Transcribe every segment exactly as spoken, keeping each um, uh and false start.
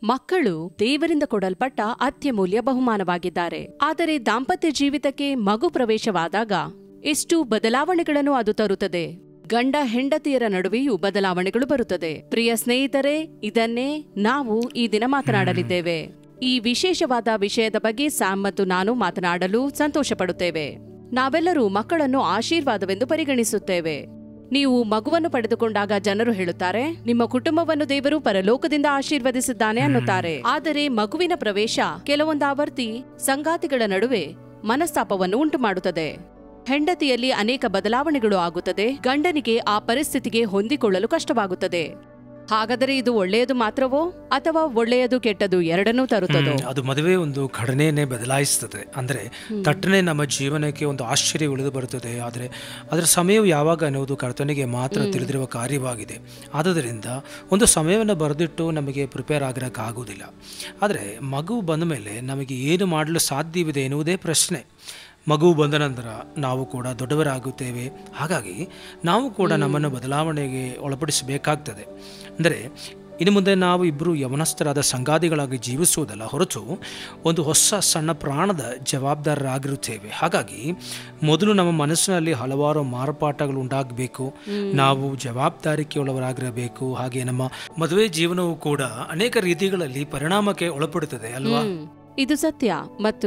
ಮಕ್ಕಳು ದೇವರಿಂದ ಕೊಡಲ್ಪಟ್ಟ ಅತ್ಯಮೂಲ್ಯ ಬಹುಮಾನವಾಗಿದ್ದಾರೆ. ಆದರೆ ದಾಂಪತ್ಯ ಜೀವಿತಕ್ಕೆ ಮಗು ಪ್ರವೇಶವಾದಾಗ ಎಷ್ಟು ಬದಲಾವಣೆಗಳನ್ನು ಅದು ತರುತ್ತದೆ. ಗಂಡ ಹೆಂಡತಿಯರ ನಡುವೆಯೂ ಬದಲಾವಣೆಗಳು ಬರುತ್ತದೆ. ಪ್ರಿಯ ಸ್ನೇಹಿತರೆ, ಇದನ್ನೇ ನಾವು ಈ ದಿನ ಮಾತನಾಡಲಿದ್ದೇವೆ. ಈ ವಿಶೇಷವಾದ ವಿಷಯದ ಬಗ್ಗೆ ಸ್ಯಾಮ್ ಮತ್ತು ನಾನು ಮಾತನಾಡಲು ಸಂತೋಷ ಪಡುತ್ತೇವೆ. ನಾವೆಲ್ಲರೂ ಮಕ್ಕಳನ್ನು ಆಶೀರ್ವಾದವೆಂದು ಪರಿಗಣಿಸುತ್ತೇವೆ. ನೀವು ಮಗುವನ್ನು ಪಡೆದುಕೊಂಡಾಗ ಜನರು ಹೇಳುತ್ತಾರೆ, ನಿಮ್ಮ ಕುಟುಂಬವನ್ನು ದೇವರು ಪರಲೋಕದಿಂದ ಆಶೀರ್ವದಿಸಿದ್ದಾನೆ ಅನ್ನುತ್ತಾರೆ. ಆದರೆ ಮಗುವಿನ ಪ್ರವೇಶ ಕೆಲವೊಂದಾವರ್ತಿ ಸಂಗಾತಿಗಳ ನಡುವೆ ಮನಸ್ತಾಪವನ್ನು ಉಂಟು ಮಾಡುತ್ತದೆ. ಹೆಂಡತಿಯಲ್ಲಿ ಅನೇಕ ಬದಲಾವಣೆಗಳು ಆಗುತ್ತದೆ. ಗಂಡನಿಗೆ ಆ ಪರಿಸ್ಥಿತಿಗೆ ಹೊಂದಿಕೊಳ್ಳಲು ಕಷ್ಟವಾಗುತ್ತದೆ. ಹಾಗಾದರೆ ಇದು ಒಳ್ಳೆಯದು ಮಾತ್ರವೋ ಅಥವಾ ಒಳ್ಳೆಯದು ಕೆಟ್ಟದು ಎರಡನ್ನೂ ತರುತ್ತದೋ? ಅದು ಮದುವೆ ಒಂದು ಘಟನೆಯನ್ನೇ ಬದಲಾಯಿಸ್ತದೆ. ಅಂದರೆ ತಟ್ಟನೆ ನಮ್ಮ ಜೀವನಕ್ಕೆ ಒಂದು ಆಶ್ಚರ್ಯ ಉಳಿದು ಬರುತ್ತದೆ. ಆದರೆ ಅದರ ಸಮಯವು ಯಾವಾಗ ಅನ್ನೋದು ಕರ್ತನಿಗೆ ಮಾತ್ರ ತಿಳಿದಿರುವ ಕಾರ್ಯವಾಗಿದೆ. ಆದ್ದರಿಂದ ಒಂದು ಸಮಯವನ್ನು ಬರೆದಿಟ್ಟು ನಮಗೆ ಪ್ರಿಪೇರ್ ಆಗಿರೋಕ್ಕಾಗೋದಿಲ್ಲ. ಆದರೆ ಮಗು ಬಂದ ಮೇಲೆ ನಮಗೆ ಏನು ಮಾಡಲು ಸಾಧ್ಯವಿದೆ ಎನ್ನುವುದೇ ಪ್ರಶ್ನೆ. ಮಗು ಬಂದ ನಂತರ ನಾವು ಕೂಡ ದೊಡ್ಡವರಾಗುತ್ತೇವೆ. ಹಾಗಾಗಿ ನಾವು ಕೂಡ ನಮ್ಮನ್ನು ಬದಲಾವಣೆಗೆ ಒಳಪಡಿಸಬೇಕಾಗ್ತದೆ. ಅಂದರೆ ಇನ್ನು ಮುಂದೆ ನಾವು ಇಬ್ಬರು ಯವನಸ್ಥರಾದ ಸಂಗಾತಿಗಳಾಗಿ ಜೀವಿಸುವುದಲ್ಲ ಹೊರತು ಒಂದು ಹೊಸ ಸಣ್ಣ ಪ್ರಾಣದ ಜವಾಬ್ದಾರರಾಗಿರುತ್ತೇವೆ. ಹಾಗಾಗಿ ಮೊದಲು ನಮ್ಮ ಮನಸ್ಸಿನಲ್ಲಿ ಹಲವಾರು ಮಾರ್ಪಾಟಗಳು ಉಂಟಾಗಬೇಕು. ನಾವು ಜವಾಬ್ದಾರಿಕೆಯುಳ್ಳವರಾಗಿರಬೇಕು. ಹಾಗೆ ನಮ್ಮ ಮದುವೆ ಜೀವನವೂ ಕೂಡ ಅನೇಕ ರೀತಿಗಳಲ್ಲಿ ಪರಿಣಾಮಕ್ಕೆ ಒಳಪಡುತ್ತದೆ ಅಲ್ವಾ? ಇದು ಸತ್ಯ. ಮತ್ತು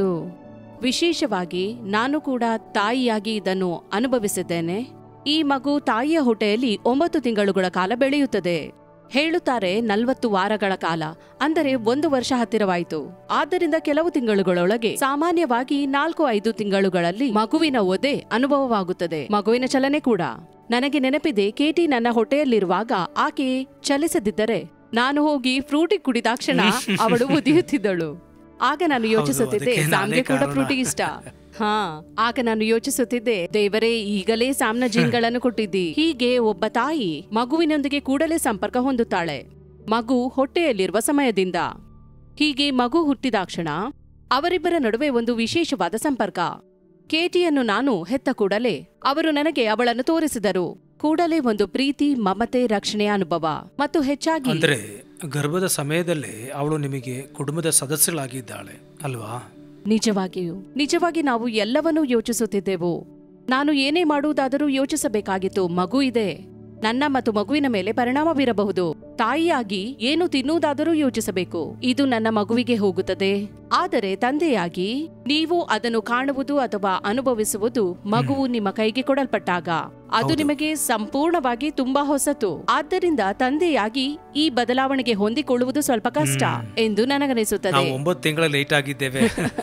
ವಿಶೇಷವಾಗಿ ನಾನು ಕೂಡ ತಾಯಿಯಾಗಿ ಇದನ್ನು ಅನುಭವಿಸಿದ್ದೇನೆ. ಈ ಮಗು ತಾಯಿಯ ಹೊಟ್ಟೆಯಲ್ಲಿ ಒಂಬತ್ತು ತಿಂಗಳುಗಳ ಕಾಲ ಬೆಳೆಯುತ್ತದೆ. ಹೇಳುತ್ತಾರೆ ನಲವತ್ತು ವಾರಗಳ ಕಾಲ, ಅಂದರೆ ಒಂದು ವರ್ಷ ಹತ್ತಿರವಾಯಿತು. ಆದ್ದರಿಂದ ಕೆಲವು ತಿಂಗಳುಗಳೊಳಗೆ ಸಾಮಾನ್ಯವಾಗಿ ನಾಲ್ಕು ಐದು ತಿಂಗಳುಗಳಲ್ಲಿ ಮಗುವಿನ ಒದೆ ಅನುಭವವಾಗುತ್ತದೆ. ಮಗುವಿನ ಚಲನೆ ಕೂಡ. ನನಗೆ ನೆನಪಿದೆ, ಕೇಟಿ ನನ್ನ ಹೊಟ್ಟೆಯಲ್ಲಿರುವಾಗ ಆಕೆ ಚಲಿಸದಿದ್ದರೆ ನಾನು ಹೋಗಿ ಫ್ರೂಟಿ ಕುಡಿದಾಕ್ಷಣ ಅವಳು ಉದಿಯುತ್ತಿದ್ದಳು. ಆಗ ನಾನು ಯೋಚಿಸುತ್ತಿದ್ದೆ, ಸಾಮ್ಗೆ ಕೂಡ ಫ್ರೂಟಿ ಇಷ್ಟ. ಹಾ ಆಗ ನಾನು ಯೋಚಿಸುತ್ತಿದ್ದೆ, ದೇವರೇ, ಈಗಲೇ ಸಾಮ್ನ ಜೀನ್ಗಳನ್ನು ಕೊಟ್ಟಿದ್ದಿ. ಹೀಗೆ ಒಬ್ಬ ತಾಯಿ ಮಗುವಿನೊಂದಿಗೆ ಕೂಡಲೇ ಸಂಪರ್ಕ ಹೊಂದುತ್ತಾಳೆ, ಮಗು ಹೊಟ್ಟೆಯಲ್ಲಿರುವ ಸಮಯದಿಂದ. ಹೀಗೆ ಮಗು ಹುಟ್ಟಿದಾಕ್ಷಣ ಅವರಿಬ್ಬರ ನಡುವೆ ಒಂದು ವಿಶೇಷವಾದ ಸಂಪರ್ಕ. ಕೇಟಿಯನ್ನು ನಾನು ಹೆತ್ತ ಕೂಡಲೇ ಅವರು ನನಗೆ ಅವಳನ್ನು ತೋರಿಸಿದರು. ಕೂಡಲೇ ಒಂದು ಪ್ರೀತಿ, ಮಮತೆ, ರಕ್ಷಣೆಯ ಅನುಭವ. ಮತ್ತು ಹೆಚ್ಚಾಗಿ ಅಂದ್ರೆ ಗರ್ಭದ ಸಮಯದಲ್ಲೇ ಅವಳು ನಿಮಗೆ ಕುಟುಂಬದ ಸದಸ್ಯಳಾಗಿದ್ದಾಳೆ ಅಲ್ವಾ? ನಿಜವಾಗಿಯೂ ನಿಜವಾಗಿ ನಾವು ಎಲ್ಲವನ್ನೂ ಯೋಚಿಸುತ್ತಿದ್ದೆವು. ನಾನು ಏನೇ ಮಾಡುವುದಾದರೂ ಯೋಚಿಸಬೇಕಾಗಿತ್ತು. ಮಗು ಇದೆ, ನನ್ನ ಮತ್ತು ಮಗುವಿನ ಮೇಲೆ ಪರಿಣಾಮ ಬೀರಬಹುದು. ತಾಯಿಯಾಗಿ ಏನು ತಿನ್ನುವುದಾದರೂ ಯೋಚಿಸಬೇಕು. ಇದು ನನ್ನ ಮಗುವಿಗೆ ಹೋಗುತ್ತದೆ. ಆದರೆ ತಂದೆಯಾಗಿ ನೀವು ಅದನ್ನು ಕಾಣುವುದು ಅಥವಾ ಅನುಭವಿಸುವುದು ಮಗುವು ನಿಮ್ಮ ಕೈಗೆ ಕೊಡಲ್ಪಟ್ಟಾಗ ಅದು ನಿಮಗೆ ಸಂಪೂರ್ಣವಾಗಿ ತುಂಬಾ ಹೊಸತು. ಆದ್ದರಿಂದ ತಂದೆಯಾಗಿ ಈ ಬದಲಾವಣೆಗೆ ಹೊಂದಿಕೊಳ್ಳುವುದು ಸ್ವಲ್ಪ ಕಷ್ಟ ಎಂದು ನನಗನಿಸುತ್ತದೆ. ಒಂಬತ್ತು ತಿಂಗಳ ಲೇಟ್ ಆಗಿದ್ದೇವೆ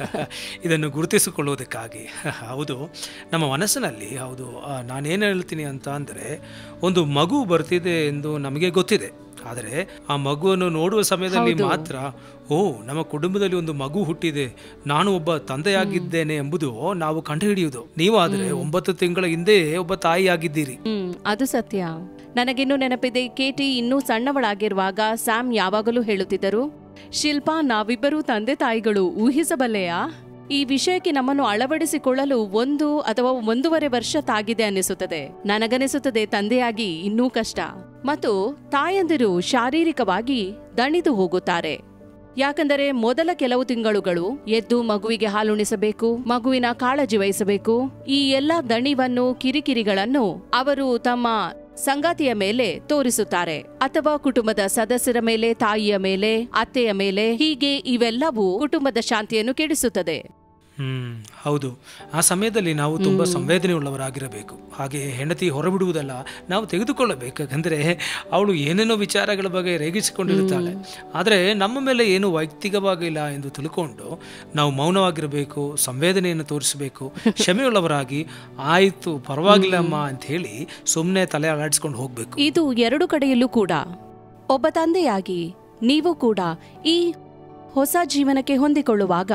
ಇದನ್ನು ಗುರುತಿಸಿಕೊಳ್ಳುವುದಕ್ಕಾಗಿ. ಹೌದು, ನಮ್ಮ ಮನಸ್ಸಿನಲ್ಲಿ ಹೌದು ನಾನೇನು ಹೇಳ್ತೀನಿ ಅಂತ ಅಂದ್ರೆ, ಒಂದು ಮಗು ಬರ್ತಿದೆ ಎಂದು ನಮಗೆ ಗೊತ್ತಿದೆ. ಆದರೆ ಆ ಮಗುವನ್ನು ನೋಡುವ ಸಮಯದಲ್ಲಿ ಮಾತ್ರ, ಓ ನಮ್ಮ ಕುಟುಂಬದಲ್ಲಿ ಒಂದು ಮಗು ಹುಟ್ಟಿದೆ, ನಾನು ಒಬ್ಬ ತಂದೆಯಾಗಿದ್ದೇನೆ ಎಂಬುದು ನಾವು ಕಂಡುಹಿಡಿಯುವುದು. ನೀವು ಆದರೆ ಒಂಬತ್ತು ತಿಂಗಳ ಹಿಂದೆ ಒಬ್ಬ ತಾಯಿ ಆಗಿದ್ದೀರಿ. ಹ್ಮ್ ಅದು ಸತ್ಯ. ನನಗಿನ್ನೂ ನೆನಪಿದೆ, ಕೇಟಿ ಇನ್ನೂ ಸಣ್ಣವಳಾಗಿರುವಾಗ ಸ್ಯಾಮ್ ಯಾವಾಗಲೂ ಹೇಳುತ್ತಿದ್ದರು, ಶಿಲ್ಪಾ, ನಾವಿಬ್ಬರೂ ತಂದೆ ತಾಯಿಗಳು, ಊಹಿಸಬಲ್ಲೆಯಾ? ಈ ವಿಷಯಕ್ಕೆ ನಮ್ಮನ್ನು ಅಳವಡಿಸಿಕೊಳ್ಳಲು ಒಂದು ಅಥವಾ ಒಂದೂವರೆ ವರ್ಷ ತಾಗಿದೆ ಅನ್ನಿಸುತ್ತದೆ. ನನಗನಿಸುತ್ತದೆ ತಂದೆಯಾಗಿ ಇನ್ನೂ ಕಷ್ಟ. ಮತ್ತು ತಾಯಂದಿರು ಶಾರೀರಿಕವಾಗಿ ದಣಿದು ಹೋಗುತ್ತಾರೆ. ಯಾಕಂದರೆ ಮೊದಲ ಕೆಲವು ತಿಂಗಳುಗಳು ಎದ್ದು ಮಗುವಿಗೆ ಹಾಲುಣಿಸಬೇಕು, ಮಗುವಿನ ಕಾಳಜಿ ವಹಿಸಬೇಕು. ಈ ಎಲ್ಲಾ ದಣಿವನ್ನು, ಕಿರಿಕಿರಿಗಳನ್ನು ಅವರು ತಮ್ಮ ಸಂಗಾತಿಯ ಮೇಲೆ ತೋರಿಸುತ್ತಾರೆ, ಅಥವಾ ಕುಟುಂಬದ ಸದಸ್ಯರ ಮೇಲೆ, ತಾಯಿಯ ಮೇಲೆ, ಅತ್ತೆಯ ಮೇಲೆ. ಹೀಗೆ ಇವೆಲ್ಲವೂ ಕುಟುಂಬದ ಶಾಂತಿಯನ್ನು ಕೆಡಿಸುತ್ತದೆ. ಹ್ಮ್ ಹೌದು, ಆ ಸಮಯದಲ್ಲಿ ನಾವು ತುಂಬಾ ಸಂವೇದನೆ ಉಳ್ಳವರಾಗಿರಬೇಕು. ಹಾಗೆ ಹೆಂಡತಿ ಹೊರಬಿಡುವುದಲ್ಲ, ನಾವು ತೆಗೆದುಕೊಳ್ಳಬೇಕು. ಯಾಕಂದ್ರೆ ಅವಳು ಏನೇನೋ ವಿಚಾರಗಳ ಬಗ್ಗೆ ರೇಗಿಸಿಕೊಂಡಿರುತ್ತಾಳೆ. ಆದರೆ ನಮ್ಮ ಮೇಲೆ ಏನು ವೈಯಕ್ತಿಕವಾಗಿಲ್ಲ ಎಂದು ತಿಳ್ಕೊಂಡು ನಾವು ಮೌನವಾಗಿರಬೇಕು, ಸಂವೇದನೆಯನ್ನು ತೋರಿಸಬೇಕು, ಕ್ಷಮೆಯುಳ್ಳವರಾಗಿ ಆಯ್ತು ಪರವಾಗಿಲ್ಲಮ್ಮ ಅಂತ ಹೇಳಿ ಸುಮ್ಮನೆ ತಲೆ ಅಲಾಡಿಸ್ಕೊಂಡು ಹೋಗ್ಬೇಕು. ಇದು ಎರಡು ಕಡೆಯಲ್ಲೂ ಕೂಡ. ಒಬ್ಬ ತಂದೆಯಾಗಿ ನೀವು ಕೂಡ ಈ ಹೊಸ ಜೀವನಕ್ಕೆ ಹೊಂದಿಕೊಳ್ಳುವಾಗ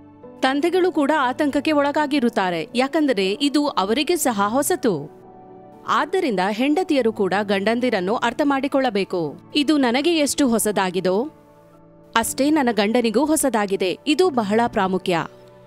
ತಂದೆಗಳು ಕೂಡ ಆತಂಕಕ್ಕೆ ಒಳಗಾಗಿರುತ್ತಾರೆ. ಯಾಕಂದರೆ ಇದು ಅವರಿಗೆ ಸಹ ಹೊಸತು. ಆದ್ದರಿಂದ ಹೆಂಡತಿಯರು ಕೂಡ ಗಂಡಂದಿರನ್ನು ಅರ್ಥ ಮಾಡಿಕೊಳ್ಳಬೇಕು. ಇದು ನನಗೆ ಎಷ್ಟು ಹೊಸದಾಗಿದೋ ಅಷ್ಟೇ ನನ್ನ ಗಂಡನಿಗೂ ಹೊಸದಾಗಿದೆ. ಇದು ಬಹಳ ಪ್ರಾಮುಖ್ಯ.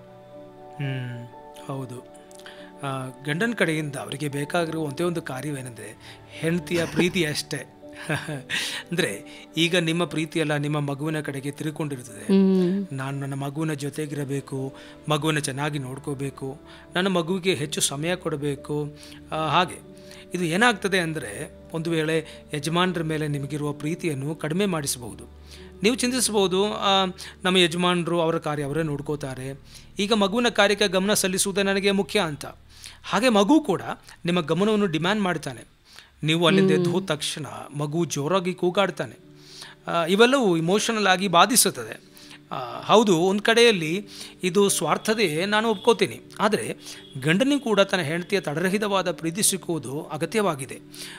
ಹ್ಮ್ ಹೌದು, ಗಂಡನ ಕಡೆಯಿಂದ ಅವರಿಗೆ ಬೇಕಾಗಿರುವ ಒಂದೇ ಒಂದು ಕಾರ್ಯವೇನೆಂದರೆ ಹೆಂಡತಿಯ ಪ್ರೀತಿ ಅಷ್ಟೇ. ಅಂದರೆ ಈಗ ನಿಮ್ಮ ಪ್ರೀತಿಯೆಲ್ಲ ನಿಮ್ಮ ಮಗುವಿನ ಕಡೆಗೆ ತಿರುಗಿಕೊಂಡಿರ್ತದೆ. ನಾನು ನನ್ನ ಮಗುವಿನ ಜೊತೆಗಿರಬೇಕು, ಮಗುವಿನ ಚೆನ್ನಾಗಿ ನೋಡ್ಕೋಬೇಕು, ನನ್ನ ಮಗುವಿಗೆ ಹೆಚ್ಚು ಸಮಯ ಕೊಡಬೇಕು. ಹಾಗೆ ಇದು ಏನಾಗ್ತದೆ ಅಂದರೆ, ಒಂದು ವೇಳೆ ಯಜಮಾನರ ಮೇಲೆ ನಿಮಗಿರುವ ಪ್ರೀತಿಯನ್ನು ಕಡಿಮೆ ಮಾಡಿಸಬಹುದು. ನೀವು ಚಿಂತಿಸ್ಬೋದು, ನಮ್ಮ ಯಜಮಾನರು ಅವರ ಕಾರ್ಯ ಅವರೇ ನೋಡ್ಕೋತಾರೆ, ಈಗ ಮಗುವಿನ ಕಾರ್ಯಕ್ಕೆ ಗಮನ ಸಲ್ಲಿಸುವುದೇ ನನಗೆ ಮುಖ್ಯ ಅಂತ. ಹಾಗೆ ಮಗು ಕೂಡ ನಿಮ್ಮ ಗಮನವನ್ನು ಡಿಮ್ಯಾಂಡ್ ಮಾಡ್ತಾನೆ. ನೀವು ಅಲ್ಲಿಂದ ಎದ್ದು ಹೋದ ತಕ್ಷಣ ಮಗು ಜೋರಾಗಿ ಕೂಗಾಡ್ತಾನೆ. ಇವೆಲ್ಲವೂ ಇಮೋಷನಲ್ ಆಗಿ ಬಾಧಿಸುತ್ತದೆ. ಹೌದು, ಒಂದು ಕಡೆಯಲ್ಲಿ ಇದು ಸ್ವಾರ್ಥದೇ, ನಾನು ಒಪ್ಕೋತೀನಿ. ಆದರೆ ಗಂಡನಿಗೂ ಕೂಡ ತನ್ನ ಹೆಂಡತಿಯ ತಡರಹಿತವಾದ ಪ್ರೀತಿ ಸಿಕ್ಕುವುದು ಅಗತ್ಯವಾಗಿದೆ.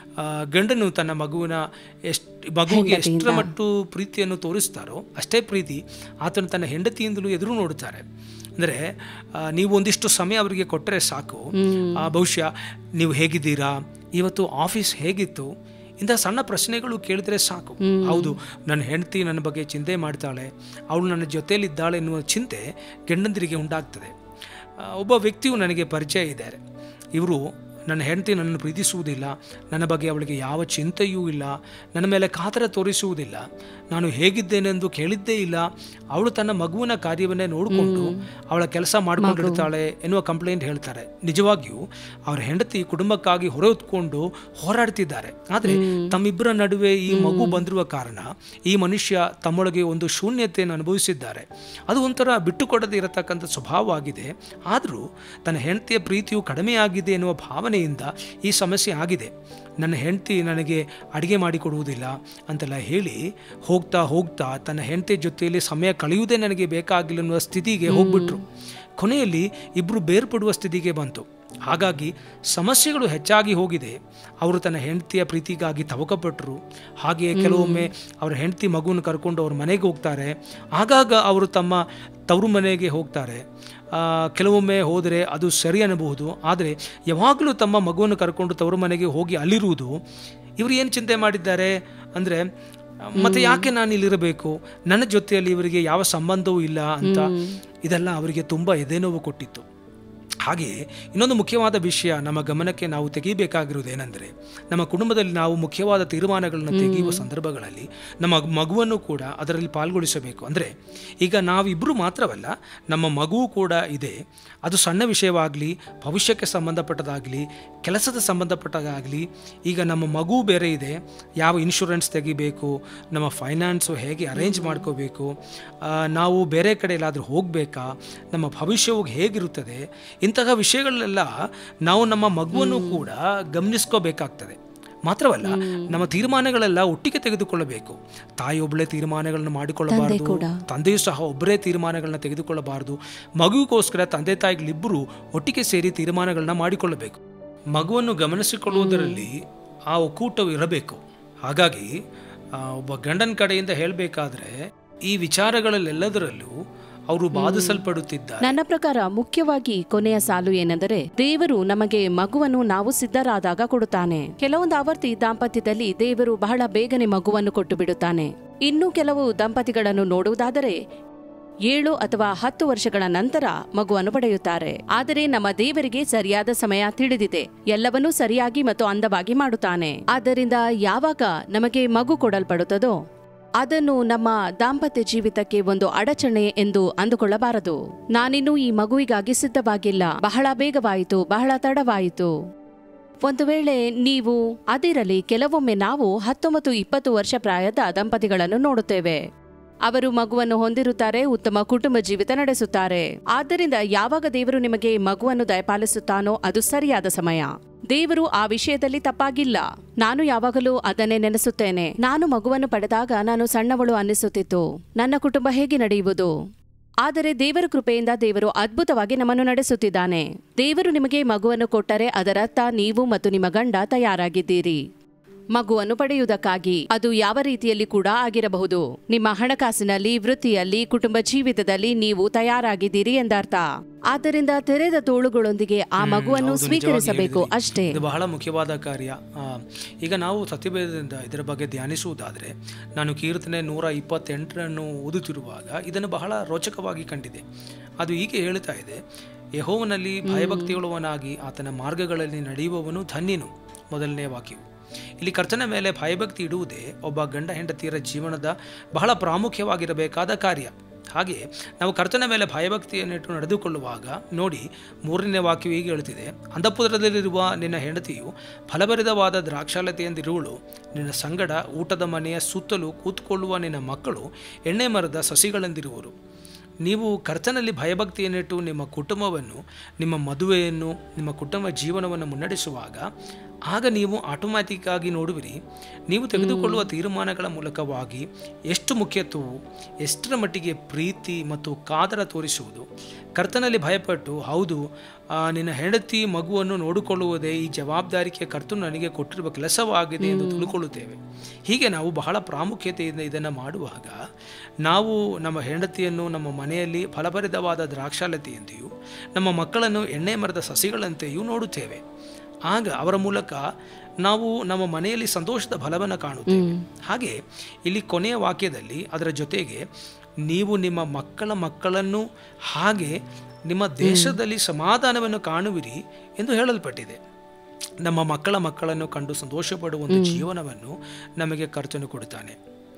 ಗಂಡನು ತನ್ನ ಮಗುವಿನ ಎಷ್ಟು ಮಗುವಿಗೆ ಎಷ್ಟರ ಮಟ್ಟು ಪ್ರೀತಿಯನ್ನು ತೋರಿಸ್ತಾರೋ ಅಷ್ಟೇ ಪ್ರೀತಿ ಆತನು ತನ್ನ ಹೆಂಡತಿಯಿಂದಲೂ ಎದುರು ನೋಡುತ್ತಾರೆ. ಅಂದರೆ ನೀವು ಒಂದಿಷ್ಟು ಸಮಯ ಅವರಿಗೆ ಕೊಟ್ಟರೆ ಸಾಕು, ಬಹುಶಃ ನೀವು ಹೇಗಿದ್ದೀರಾ, ಇವತ್ತು ಆಫೀಸ್ ಹೇಗಿತ್ತು, ಇಂಥ ಸಣ್ಣ ಪ್ರಶ್ನೆಗಳು ಕೇಳಿದ್ರೆ ಸಾಕು. ಹೌದು, ನನ್ನ ಹೆಂಡತಿ ನನ್ನ ಬಗ್ಗೆ ಚಿಂತೆ ಮಾಡ್ತಾಳೆ, ಅವಳು ನನ್ನ ಜೊತೆಯಲ್ಲಿದ್ದಾಳೆ ಎನ್ನುವ ಚಿಂತೆ ಗಂಡಂದಿರಿಗೆ ಉಂಟಾಗ್ತದೆ. ಒಬ್ಬ ವ್ಯಕ್ತಿಯು ನನಗೆ ಪರಿಚಯ ಇದ್ದಾರೆ. ಇವರು ನನ್ನ ಹೆಂಡತಿ ನನ್ನನ್ನು ಪ್ರೀತಿಸುವುದಿಲ್ಲ, ನನ್ನ ಬಗ್ಗೆ ಅವಳಿಗೆ ಯಾವ ಚಿಂತೆಯೂ ಇಲ್ಲ, ನನ್ನ ಮೇಲೆ ಕಾತರ ತೋರಿಸುವುದಿಲ್ಲ, ನಾನು ಹೇಗಿದ್ದೇನೆಂದು ಕೇಳಿದ್ದೇ ಇಲ್ಲ, ಅವಳು ತನ್ನ ಮಗುವಿನ ಕಾರ್ಯವನ್ನೇ ನೋಡಿಕೊಂಡು ಅವಳ ಕೆಲಸ ಮಾಡ್ಕೊಂಡಿರ್ತಾಳೆ ಎನ್ನುವ ಕಂಪ್ಲೇಂಟ್ ಹೇಳ್ತಾರೆ. ನಿಜವಾಗಿಯೂ ಅವರ ಹೆಂಡತಿ ಕುಟುಂಬಕ್ಕಾಗಿ ಹೊರ ಹೊತ್ಕೊಂಡು ಹೋರಾಡ್ತಿದ್ದಾರೆ. ಆದರೆ ತಮ್ಮಿಬ್ಬರ ನಡುವೆ ಈ ಮಗು ಬಂದಿರುವ ಕಾರಣ ಈ ಮನುಷ್ಯ ತಮ್ಮೊಳಗೆ ಒಂದು ಶೂನ್ಯತೆಯನ್ನು ಅನುಭವಿಸಿದ್ದಾರೆ. ಅದು ಒಂಥರ ಬಿಟ್ಟುಕೊಡದೇ ಇರತಕ್ಕಂಥ ಸ್ವಭಾವವಾಗಿದೆ. ಆದರೂ ತನ್ನ ಹೆಂಡತಿಯ ಪ್ರೀತಿಯು ಕಡಿಮೆಯಾಗಿದೆ ಎನ್ನುವ ಭಾವನೆಯಿಂದ ಈ ಸಮಸ್ಯೆ ಆಗಿದೆ. ನನ್ನ ಹೆಂಡತಿ ನನಗೆ ಅಡುಗೆ ಮಾಡಿಕೊಡುವುದಿಲ್ಲ ಅಂತೆಲ್ಲ ಹೇಳಿ ಹೋಗ್ತಾ ಹೋಗ್ತಾ ತನ್ನ ಹೆಂಡತಿ ಜೊತೆಯಲ್ಲಿ ಸಮಯ ಕಳೆಯುವುದೇ ನನಗೆ ಬೇಕಾಗಿಲ್ಲ ಅನ್ನುವ ಸ್ಥಿತಿಗೆ ಹೋಗ್ಬಿಟ್ರು. ಕೊನೆಯಲ್ಲಿ ಇಬ್ಬರು ಬೇರ್ಪಡುವ ಸ್ಥಿತಿಗೆ ಬಂತು. ಹಾಗಾಗಿ ಸಮಸ್ಯೆಗಳು ಹೆಚ್ಚಾಗಿ ಹೋಗಿದೆ. ಅವರು ತನ್ನ ಹೆಂಡತಿಯ ಪ್ರೀತಿಗಾಗಿ ತವಕಪಟ್ಟರು. ಹಾಗೆಯೇ ಕೆಲವೊಮ್ಮೆ ಅವರ ಹೆಂಡತಿ ಮಗುವನ್ನು ಕರ್ಕೊಂಡು ಅವ್ರ ಮನೆಗೆ ಹೋಗ್ತಾರೆ. ಆಗಾಗ ಅವರು ತಮ್ಮ ತವರು ಮನೆಗೆ ಹೋಗ್ತಾರೆ. ಕೆಲವೊಮ್ಮೆ ಹೋದರೆ ಅದು ಸರಿ ಅನ್ನಬಹುದು. ಆದರೆ ಯಾವಾಗಲೂ ತಮ್ಮ ಮಗುವನ್ನು ಕರ್ಕೊಂಡು ತವರು ಮನೆಗೆ ಹೋಗಿ ಅಲ್ಲಿರುವುದು, ಇವರು ಏನು ಚಿಂತೆ ಮಾಡಿದ್ದಾರೆ ಅಂದರೆ, ಮತ್ತೆ ಯಾಕೆ ನಾನು ಇಲ್ಲಿರಬೇಕು, ನನ್ನ ಜೊತೆಯಲ್ಲಿ ಇವರಿಗೆ ಯಾವ ಸಂಬಂಧವೂ ಇಲ್ಲ ಅಂತ. ಇದೆಲ್ಲ ಅವರಿಗೆ ತುಂಬ ಎದೆನೋವು ಕೊಟ್ಟಿತ್ತು. ಹಾಗೆಯೇ ಇನ್ನೊಂದು ಮುಖ್ಯವಾದ ವಿಷಯ ನಮ್ಮ ಗಮನಕ್ಕೆ ನಾವು ತೆಗೆಯಬೇಕಾಗಿರುವುದೇನೆಂದರೆ, ನಮ್ಮ ಕುಟುಂಬದಲ್ಲಿ ನಾವು ಮುಖ್ಯವಾದ ತೀರ್ಮಾನಗಳನ್ನು ತೆಗೆಯುವ ಸಂದರ್ಭಗಳಲ್ಲಿ ನಮ್ಮ ಮಗುವನ್ನು ಕೂಡ ಅದರಲ್ಲಿ ಪಾಲ್ಗೊಳಿಸಬೇಕು. ಅಂದರೆ ಈಗ ನಾವಿಬ್ಬರು ಮಾತ್ರವಲ್ಲ, ನಮ್ಮ ಮಗುವು ಕೂಡ ಇದೆ. ಅದು ಸಣ್ಣ ವಿಷಯವಾಗಲಿ, ಭವಿಷ್ಯಕ್ಕೆ ಸಂಬಂಧಪಟ್ಟದಾಗಲಿ, ಕೆಲಸದ ಸಂಬಂಧಪಟ್ಟದಾಗಲಿ. ಈಗ ನಮ್ಮ ಮಗು ಬೇರೆ ಇದೆ, ಯಾವ ಇನ್ಶೂರೆನ್ಸ್ ತೆಗಿಬೇಕು, ನಮ್ಮ ಫೈನಾನ್ಸು ಹೇಗೆ ಅರೇಂಜ್ ಮಾಡ್ಕೋಬೇಕು, ನಾವು ಬೇರೆ ಕಡೆ ಎಲ್ಲಾದರೂ ಹೋಗಬೇಕಾ, ನಮ್ಮ ಭವಿಷ್ಯವು ಹೇಗಿರುತ್ತದೆ, ಇಂತಹ ವಿಷಯಗಳೆಲ್ಲ ನಾವು ನಮ್ಮ ಮಗುವನ್ನು ಕೂಡ ಗಮನಿಸ್ಕೋಬೇಕಾಗ್ತದೆ. ಮಾತ್ರವಲ್ಲ, ನಮ್ಮ ತೀರ್ಮಾನಗಳೆಲ್ಲ ಒಟ್ಟಿಗೆ ತೆಗೆದುಕೊಳ್ಳಬೇಕು. ತಾಯಿ ಒಬ್ಬಳೇ ತೀರ್ಮಾನಗಳನ್ನು ಮಾಡಿಕೊಳ್ಳಬಾರದು, ತಂದೆಯೂ ಸಹ ಒಬ್ಬರೇ ತೀರ್ಮಾನಗಳನ್ನ ತೆಗೆದುಕೊಳ್ಳಬಾರದು. ಮಗುವಿಗೋಸ್ಕರ ತಂದೆ ತಾಯಿಗಳಿಬ್ಬರು ಒಟ್ಟಿಗೆ ಸೇರಿ ತೀರ್ಮಾನಗಳನ್ನ ಮಾಡಿಕೊಳ್ಳಬೇಕು. ಮಗುವನ್ನು ಗಮನಿಸಿಕೊಳ್ಳುವುದರಲ್ಲಿ ಆ ಒಕ್ಕೂಟವು ಇರಬೇಕು. ಹಾಗಾಗಿ ಒಬ್ಬ ಗಂಡನ ಕಡೆಯಿಂದ ಹೇಳಬೇಕಾದ್ರೆ ಈ ವಿಚಾರಗಳಲ್ಲೆಲ್ಲದರಲ್ಲೂ ಅವರು ಬಾಧಿಸಲ್ಪಡುತ್ತಿದ್ದಾರೆ. ನನ್ನ ಪ್ರಕಾರ ಮುಖ್ಯವಾಗಿ ಕೊನೆಯ ಸಾಲು ಏನೆಂದರೆ, ದೇವರು ನಮಗೆ ಮಗುವನ್ನು ನಾವು ಸಿದ್ಧರಾದಾಗ ಕೊಡುತ್ತಾನೆ. ಕೆಲವೊಂದು ಆವರ್ತಿ ದಾಂಪತ್ಯದಲ್ಲಿ ದೇವರು ಬಹಳ ಬೇಗನೆ ಮಗುವನ್ನು ಕೊಟ್ಟು ಬಿಡುತ್ತಾನೆ. ಇನ್ನು ಕೆಲವು ದಂಪತಿಗಳನ್ನು ನೋಡುವುದಾದರೆ ಏಳು ಅಥವಾ ಹತ್ತು ವರ್ಷಗಳ ನಂತರ ಮಗುವನ್ನು ಪಡೆಯುತ್ತಾರೆ. ಆದರೆ ನಮ್ಮ ದೇವರಿಗೆ ಸರಿಯಾದ ಸಮಯ ತಿಳಿದಿದೆ, ಎಲ್ಲವನ್ನೂ ಸರಿಯಾಗಿ ಮತ್ತು ಅಂದವಾಗಿ ಮಾಡುತ್ತಾನೆ. ಆದ್ದರಿಂದ ಯಾವಾಗ ನಮಗೆ ಮಗು ಕೊಡಲ್ಪಡುತ್ತದೋ ಅದನ್ನು ನಮ್ಮ ದಾಂಪತ್ಯ ಜೀವಿತಕ್ಕೆ ಒಂದು ಅಡಚಣೆ ಎಂದು ಅಂದುಕೊಳ್ಳಬಾರದು. ನಾನಿನ್ನೂ ಈ ಮಗುವಿಗಾಗಿ ಸಿದ್ಧವಾಗಿಲ್ಲ, ಬಹಳ ಬೇಗವಾಯಿತು, ಬಹಳ ತಡವಾಯಿತು. ಒಂದು ವೇಳೆ ನೀವು ಅದಿರಲಿ, ಕೆಲವೊಮ್ಮೆ ನಾವು ಹತ್ತೊಂಬತ್ತು ಇಪ್ಪತ್ತು ವರ್ಷ ಪ್ರಾಯದ ದಂಪತಿಗಳನ್ನು ನೋಡುತ್ತೇವೆ. ಅವರು ಮಗುವನ್ನು ಹೊಂದಿರುತ್ತಾರೆ, ಉತ್ತಮ ಕುಟುಂಬ ಜೀವಿತ ನಡೆಸುತ್ತಾರೆ. ಆದ್ದರಿಂದ ಯಾವಾಗ ದೇವರು ನಿಮಗೆ ಮಗುವನ್ನು ದಯಪಾಲಿಸುತ್ತಾನೋ ಅದು ಸರಿಯಾದ ಸಮಯ. ದೇವರು ಆ ವಿಷಯದಲ್ಲಿ ತಪ್ಪಾಗಿಲ್ಲ. ನಾನು ಯಾವಾಗಲೂ ಅದನ್ನೇ ನೆನೆಸುತ್ತೇನೆ. ನಾನು ಮಗುವನ್ನು ಪಡೆದಾಗ ನಾನು ಸಣ್ಣವಳು ಅನ್ನಿಸುತ್ತಿತ್ತು, ನನ್ನ ಕುಟುಂಬ ಹೇಗೆ ನಡೆಯುವುದು. ಆದರೆ ದೇವರ ಕೃಪೆಯಿಂದ ದೇವರು ಅದ್ಭುತವಾಗಿ ನಮ್ಮನ್ನು ನಡೆಸುತ್ತಿದ್ದಾನೆ. ದೇವರು ನಿಮಗೆ ಮಗುವನ್ನು ಕೊಟ್ಟರೆ ಅದರರ್ಥ ನೀವು ಮತ್ತು ನಿಮ್ಮ ಗಂಡ ತಯಾರಾಗಿದ್ದೀರಿ ಮಗುವನ್ನು ಪಡೆಯುವುದಕ್ಕಾಗಿ. ಅದು ಯಾವ ರೀತಿಯಲ್ಲಿ ಕೂಡ ಆಗಿರಬಹುದು. ನಿಮ್ಮ ಹಣಕಾಸಿನಲ್ಲಿ, ವೃತ್ತಿಯಲ್ಲಿ, ಕುಟುಂಬ ಜೀವಿತದಲ್ಲಿ ನೀವು ತಯಾರಾಗಿದ್ದೀರಿ ಎಂದರ್ಥ. ಆದ್ದರಿಂದ ತೆರೆದ ತೋಳುಗಳೊಂದಿಗೆ ಆ ಮಗುವನ್ನು ಸ್ವೀಕರಿಸಬೇಕು ಅಷ್ಟೇ. ಇದು ಬಹಳ ಮುಖ್ಯವಾದ ಕಾರ್ಯ. ಈಗ ನಾವು ಸತ್ಯವೇದದಿಂದ ಇದರ ಬಗ್ಗೆ ಧ್ಯಾನಿಸುವುದಾದರೆ, ನಾನು ಕೀರ್ತನೆ ನೂರ ಇಪ್ಪತ್ತೆಂಟರನ್ನು ಓದುತ್ತಿರುವಾಗ ಇದನ್ನು ಬಹಳ ರೋಚಕವಾಗಿ ಕಂಡಿದೆ. ಅದು ಹೀಗೆ ಹೇಳ್ತಾ ಇದೆ, ಯೆಹೋವನಲ್ಲಿ ಭಯಭಕ್ತಿಯುಳ್ಳವನಾಗಿ ಆತನ ಮಾರ್ಗಗಳಲ್ಲಿ ನಡೆಯುವವನು ಧನ್ಯನು. ಮೊದಲನೇ ವಾಕ್ಯವು. ಇಲ್ಲಿ ಕರ್ತನ ಮೇಲೆ ಭಯಭಕ್ತಿ ಇಡುವುದೇ ಒಬ್ಬ ಗಂಡ ಹೆಂಡತಿಯರ ಜೀವನದ ಬಹಳ ಪ್ರಾಮುಖ್ಯವಾಗಿರಬೇಕಾದ ಕಾರ್ಯ. ಹಾಗೆ ನಾವು ಕರ್ತನ ಮೇಲೆ ಭಯಭಕ್ತಿಯನ್ನಿಟ್ಟು ನಡೆದುಕೊಳ್ಳುವಾಗ ನೋಡಿ, ಮೂರನೇ ವಾಕ್ಯವು ಹೀಗೆ ಹೇಳುತ್ತಿದೆ, ಅಂತಃಪುರದಲ್ಲಿರುವ ನಿನ್ನ ಹೆಂಡತಿಯು ಫಲಭರಿತವಾದ ದ್ರಾಕ್ಷಾಲತೆಯಂದಿರುವಳು, ನಿನ್ನ ಸಂಗಡ ಊಟದ ಮನೆಯ ಸುತ್ತಲೂ ಕೂತ್ಕೊಳ್ಳುವ ನಿನ್ನ ಮಕ್ಕಳು ಎಣ್ಣೆ ಮರದ ಸಸಿಗಳೆಂದಿರುವರು. ನೀವು ಕರ್ತನಲ್ಲಿ ಭಯಭಕ್ತಿಯನ್ನಿಟ್ಟು ನಿಮ್ಮ ಕುಟುಂಬವನ್ನು, ನಿಮ್ಮ ಮದುವೆಯನ್ನು, ನಿಮ್ಮ ಕುಟುಂಬ ಜೀವನವನ್ನು ಮುನ್ನಡೆಸುವಾಗ ಆಗ ನೀವು ಆಟೋಮ್ಯಾಟಿಕ್ ಆಗಿ ನೋಡುವಿರಿ, ನೀವು ತೆಗೆದುಕೊಳ್ಳುವ ತೀರ್ಮಾನಗಳ ಮೂಲಕವಾಗಿ ಎಷ್ಟು ಮುಖ್ಯತ್ವವು, ಎಷ್ಟರ ಮಟ್ಟಿಗೆ ಪ್ರೀತಿ ಮತ್ತು ಕಾದರ ತೋರಿಸುವುದು. ಕರ್ತನಲ್ಲಿ ಭಯಪಟ್ಟು, ಹೌದು ನಿನ್ನ ಹೆಂಡತಿ ಮಗುವನ್ನು ನೋಡಿಕೊಳ್ಳುವುದೇ ಈ ಜವಾಬ್ದಾರಿಕೆ ಕರ್ತನು ನನಗೆ ಕೊಟ್ಟಿರುವ ಕೆಲಸವಾಗಿದೆ ಎಂದು ತಿಳ್ಕೊಳ್ಳುತ್ತೇವೆ. ಹೀಗೆ ನಾವು ಬಹಳ ಪ್ರಾಮುಖ್ಯತೆಯಿಂದ ಇದನ್ನು ಮಾಡುವಾಗ ನಾವು ನಮ್ಮ ಹೆಂಡತಿಯನ್ನು ನಮ್ಮ ಮನೆಯಲ್ಲಿ ಫಲಭರಿತವಾದ ದ್ರಾಕ್ಷಾಲತೆಯಂತೆಯೂ ನಮ್ಮ ಮಕ್ಕಳನ್ನು ಎಣ್ಣೆ ಮರದ ಸಸಿಗಳಂತೆಯೂ ನೋಡುತ್ತೇವೆ. ಆಗ ಅವರ ಮೂಲಕ ನಾವು ನಮ್ಮ ಮನೆಯಲ್ಲಿ ಸಂತೋಷದ ಫಲವನ್ನು ಕಾಣುತ್ತೇವೆ. ಹಾಗೆ ಇಲ್ಲಿ ಕೊನೆಯ ವಾಕ್ಯದಲ್ಲಿ ಅದರ ಜೊತೆಗೆ ನೀವು ನಿಮ್ಮ ಮಕ್ಕಳ ಮಕ್ಕಳನ್ನು ಹಾಗೆ ನಿಮ್ಮ ದೇಶದಲ್ಲಿ ಸಮಾಧಾನವನ್ನು ಕಾಣುವಿರಿ ಎಂದು ಹೇಳಲ್ಪಟ್ಟಿದೆ. ನಮ್ಮ ಮಕ್ಕಳ ಮಕ್ಕಳನ್ನು ಕಂಡು ಸಂತೋಷ ಪಡುವ ಒಂದು ಜೀವನವನ್ನು ನಮಗೆ ಕರ್ತನು ಕೊಡುತ್ತಾನೆ.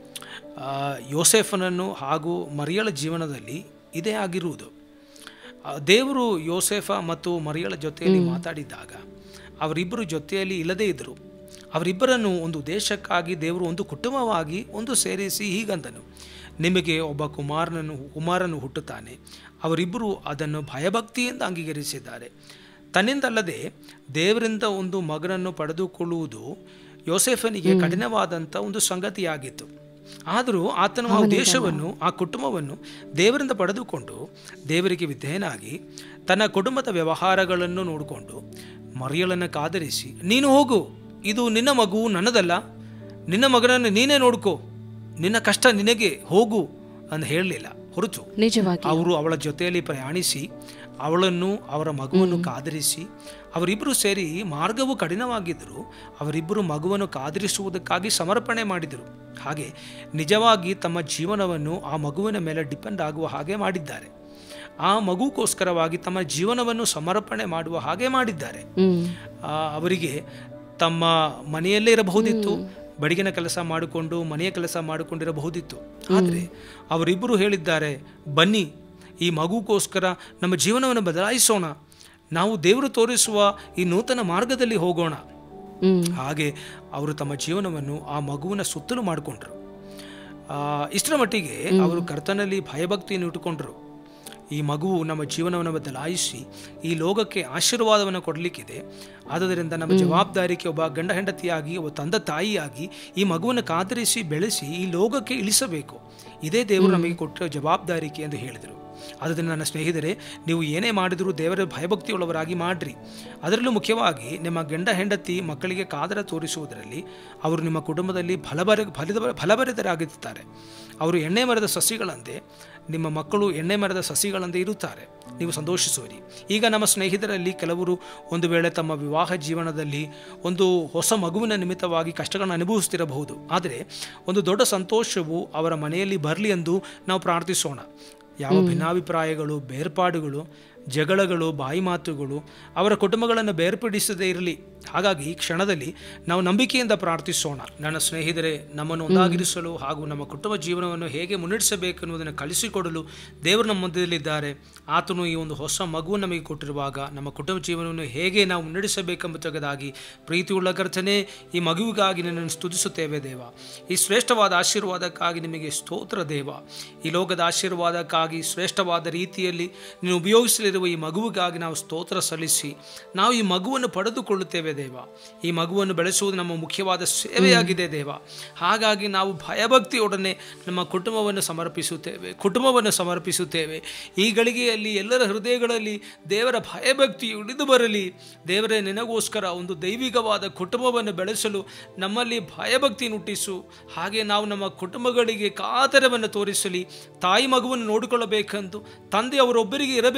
ಯೋಸೇಫನನ್ನು ಹಾಗೂ ಮರಿಯಳ ಜೀವನದಲ್ಲಿ ಇದೇ ಆಗಿರುವುದು. ದೇವರು ಯೋಸೇಫ ಮತ್ತು ಮರಿಯಳ ಜೊತೆಯಲ್ಲಿ ಮಾತಾಡಿದಾಗ ಅವರಿಬ್ಬರು ಜೊತೆಯಲ್ಲಿ ಇಲ್ಲದೇ ಇದ್ದರು. ಅವರಿಬ್ಬರನ್ನು ಒಂದು ಉದ್ದೇಶಕ್ಕಾಗಿ ದೇವರು ಒಂದು ಕುಟುಂಬವಾಗಿ ಒಂದು ಸೇರಿಸಿ ಹೀಗಂದನು, ನಿಮಗೆ ಒಬ್ಬ ಕುಮಾರನನ್ನು ಕುಮಾರನು ಹುಟ್ಟುತ್ತಾನೆ. ಅವರಿಬ್ಬರು ಅದನ್ನು ಭಯಭಕ್ತಿಯಿಂದ ಅಂಗೀಕರಿಸಿದ್ದಾರೆ. ತನ್ನಿಂದಲ್ಲದೆ ದೇವರಿಂದ ಒಂದು ಮಗನನ್ನು ಪಡೆದುಕೊಳ್ಳುವುದು ಯೋಸೇಫನಿಗೆ ಕಠಿಣವಾದಂಥ ಒಂದು ಸಂಗತಿಯಾಗಿತ್ತು. ಆದರೂ ಆತನು ಆ ಉದ್ದೇಶವನ್ನು, ಆ ಕುಟುಂಬವನ್ನು ದೇವರಿಂದ ಪಡೆದುಕೊಂಡು ದೇವರಿಗೆ ವಿಧೇಯನಾಗಿ ತನ್ನ ಕುಟುಂಬದ ವ್ಯವಹಾರಗಳನ್ನು ನೋಡಿಕೊಂಡು ಮರಿಯಳನ್ನು ಕಾದರಿಸಿ, ನೀನು ಹೋಗು, ಇದು ನಿನ್ನ ಮಗು, ನನ್ನದಲ್ಲ, ನಿನ್ನ ಮಗನನ್ನು ನೀನೇ ನೋಡ್ಕೋ, ನಿನ್ನ ಕಷ್ಟ ನಿನಗೆ, ಹೋಗು ಅಂತ ಹೇಳಲಿಲ್ಲ. ಹೊರತು ನಿಜವಾಗಿ ಅವರು ಅವಳ ಜೊತೆಯಲ್ಲಿ ಪ್ರಯಾಣಿಸಿ ಅವಳನ್ನು, ಅವರ ಮಗುವನ್ನು ಕಾದರಿಸಿ ಅವರಿಬ್ಬರು ಸೇರಿ, ಮಾರ್ಗವು ಕಠಿಣವಾಗಿದ್ದರು, ಅವರಿಬ್ಬರು ಮಗುವನ್ನು ಕಾದರಿಸುವುದಕ್ಕಾಗಿ ಸಮರ್ಪಣೆ ಮಾಡಿದರು. ಹಾಗೆ ನಿಜವಾಗಿ ತಮ್ಮ ಜೀವನವನ್ನು ಆ ಮಗುವಿನ ಮೇಲೆ ಡಿಪೆಂಡ್ ಆಗುವ ಹಾಗೆ ಮಾಡಿದ್ದಾರೆ. ಆ ಮಗುಗೋಸ್ಕರವಾಗಿ ತಮ್ಮ ಜೀವನವನ್ನು ಸಮರ್ಪಣೆ ಮಾಡುವ ಹಾಗೆ ಮಾಡಿದ್ದಾರೆ. ಅವರಿಗೆ ತಮ್ಮ ಮನೆಯಲ್ಲೇ ಇರಬಹುದಿತ್ತು, ಬಡಿಗಿನ ಕೆಲಸ ಮಾಡಿಕೊಂಡು ಮನೆಯ ಕೆಲಸ ಮಾಡಿಕೊಂಡಿರಬಹುದಿತ್ತು. ಆದರೆ ಅವರಿಬ್ಬರು ಹೇಳಿದ್ದಾರೆ, ಬನ್ನಿ ಈ ಮಗುಗೋಸ್ಕರ ನಮ್ಮ ಜೀವನವನ್ನು ಬದಲಾಯಿಸೋಣ, ನಾವು ದೇವರು ತೋರಿಸುವ ಈ ನೂತನ ಮಾರ್ಗದಲ್ಲಿ ಹೋಗೋಣ. ಹಾಗೆ ಅವರು ತಮ್ಮ ಜೀವನವನ್ನು ಆ ಮಗುವಿನ ಸುತ್ತಲೂ ಮಾಡಿಕೊಂಡ್ರು. ಇಷ್ಟರ ಮಟ್ಟಿಗೆ ಅವರು ಕರ್ತನಲ್ಲಿ ಭಯಭಕ್ತಿಯನ್ನು ಇಟ್ಟುಕೊಂಡ್ರು. ಈ ಮಗುವು ನಮ್ಮ ಜೀವನವನ್ನು ಬದಲಾಯಿಸಿ ಈ ಲೋಕಕ್ಕೆ ಆಶೀರ್ವಾದವನ್ನು ಕೊಡಲಿಕ್ಕಿದೆ. ಆದ್ದರಿಂದ ನಮ್ಮ ಜವಾಬ್ದಾರಿಕೆ ಒಬ್ಬ ಗಂಡ ಹೆಂಡತಿಯಾಗಿ, ಒಬ್ಬ ತಂದೆ ತಾಯಿಯಾಗಿ ಈ ಮಗುವನ್ನು ಕಾದರಿಸಿ ಬೆಳೆಸಿ ಈ ಲೋಕಕ್ಕೆ ಇಳಿಸಬೇಕು. ಇದೇ ದೇವರು ನಮಗೆ ಕೊಟ್ಟ ಜವಾಬ್ದಾರಿಕೆ ಎಂದು ಹೇಳಿದರು. ಆದ್ದರಿಂದ ನನ್ನ ಸ್ನೇಹಿತರೆ, ನೀವು ಏನೇ ಮಾಡಿದರೂ ದೇವರ ಭಯಭಕ್ತಿಯುಳ್ಳವರಾಗಿ ಮಾಡಿರಿ. ಅದರಲ್ಲೂ ಮುಖ್ಯವಾಗಿ ನಿಮ್ಮ ಗಂಡ ಹೆಂಡತಿ ಮಕ್ಕಳಿಗೆ ಕಾದರ ತೋರಿಸುವುದರಲ್ಲಿ ಅವರು ನಿಮ್ಮ ಕುಟುಂಬದಲ್ಲಿ ಫಲಭರ ಫಲಿತ ಫಲಭರಿತರಾಗಿರುತ್ತಾರೆ. ಅವರು ಎಣ್ಣೆ ಮರದ ಸಸಿಗಳಂತೆ, ನಿಮ್ಮ ಮಕ್ಕಳು ಎಣ್ಣೆ ಮರದ ಸಸಿಗಳಂತೆ ಇರುತ್ತಾರೆ. ನೀವು ಸಂತೋಷಿಸುವಿರಿ. ಈಗ ನಮ್ಮ ಸ್ನೇಹಿತರಲ್ಲಿ ಕೆಲವರು ಒಂದು ವೇಳೆ ತಮ್ಮ ವಿವಾಹ ಜೀವನದಲ್ಲಿ ಒಂದು ಹೊಸ ಮಗುವಿನ ನಿಮಿತ್ತವಾಗಿ ಕಷ್ಟಗಳನ್ನು ಅನುಭವಿಸ್ತಿರಬಹುದು. ಆದರೆ ಒಂದು ದೊಡ್ಡ ಸಂತೋಷವು ಅವರ ಮನೆಯಲ್ಲಿ ಬರಲಿ ಎಂದು ನಾವು ಪ್ರಾರ್ಥಿಸೋಣ. ಯಾವ ಭಿನ್ನಾಭಿಪ್ರಾಯಗಳು, ಬೇರ್ಪಾಡುಗಳು, ಜಗಳಗಳು, ಬಾಯಿ ಮಾತುಗಳು ಅವರ ಕುಟುಂಬಗಳನ್ನು ಬೇರ್ಪಡಿಸದೇ ಇರಲಿ. ಹಾಗಾಗಿ ಈ ಕ್ಷಣದಲ್ಲಿ ನಾವು ನಂಬಿಕೆಯಿಂದ ಪ್ರಾರ್ಥಿಸೋಣ. ನನ್ನ ಸ್ನೇಹಿತರೆ, ನಮ್ಮನ್ನು ಒಂದಾಗಿರಿಸಲು ಹಾಗೂ ನಮ್ಮ ಕುಟುಂಬ ಜೀವನವನ್ನು ಹೇಗೆ ಮುನ್ನಡೆಸಬೇಕು ಎನ್ನುವುದನ್ನು ಕಲಿಸಿಕೊಡಲು ದೇವರು ನಮ್ಮ ಮಧ್ಯದಲ್ಲಿದ್ದಾರೆ. ಆತನು ಈ ಒಂದು ಹೊಸ ಮಗುವನ್ನು ನಮಗೆ ಕೊಟ್ಟಿರುವಾಗ ನಮ್ಮ ಕುಟುಂಬ ಜೀವನವನ್ನು ಹೇಗೆ ನಾವು ಮುನ್ನಡೆಸಬೇಕೆಂಬುದಾಗಿ ಪ್ರೀತಿಯುಳ್ಳ ಕರ್ತನೇ, ಈ ಮಗುವಿಗಾಗಿ ನನ್ನನ್ನು ಸ್ತುತಿಸುತ್ತೇವೆ ದೇವ. ಈ ಶ್ರೇಷ್ಠವಾದ ಆಶೀರ್ವಾದಕ್ಕಾಗಿ ನಿಮಗೆ ಸ್ತೋತ್ರ ದೇವ. ಈ ಲೋಕದ ಆಶೀರ್ವಾದಕ್ಕಾಗಿ ಶ್ರೇಷ್ಠವಾದ ರೀತಿಯಲ್ಲಿ ನೀನು ಉಪಯೋಗಿಸಲಿರುವ ಈ ಮಗುವಿಗಾಗಿ ನಾವು ಸ್ತೋತ್ರ ಸಲ್ಲಿಸಿ ನಾವು ಈ ಮಗುವನ್ನು ಪಡೆದುಕೊಳ್ಳುತ್ತೇವೆ ದೇವ. ಈ ಮಗುವನ್ನು ಬೆಳೆಸುವುದು ನಮ್ಮ ಮುಖ್ಯವಾದ ಸೇವೆಯಾಗಿದೆ ದೇವ. ಹಾಗಾಗಿ ನಾವು ಭಯಭಕ್ತಿಯೊಡನೆ ನಮ್ಮ ಕುಟುಂಬವನ್ನು ಸಮರ್ಪಿಸುತ್ತೇವೆ ಕುಟುಂಬವನ್ನು ಸಮರ್ಪಿಸುತ್ತೇವೆ ಈ ಗಳಿಗೆಯಲ್ಲಿ ಎಲ್ಲರ ಹೃದಯಗಳಲ್ಲಿ ದೇವರ ಭಯಭಕ್ತಿ ಉಳಿದು ಬರಲಿ. ದೇವರೇ, ನಿನಗೋಸ್ಕರ ಒಂದು ದೈವಿಕವಾದ ಕುಟುಂಬವನ್ನು ಬೆಳೆಸಲು ನಮ್ಮಲ್ಲಿ ಭಯಭಕ್ತಿ ಹುಟ್ಟಿಸು. ಹಾಗೆ ನಾವು ನಮ್ಮ ಕುಟುಂಬಗಳಿಗೆ ಕಾತರವನ್ನು ತೋರಿಸಲಿ. ತಾಯಿ ಮಗುವನ್ನು ನೋಡಿಕೊಳ್ಳಬೇಕೆಂದು, ತಂದೆ ಅವರೊಬ್ಬರಿಗೆ ಇರಬೇಕೆಂದು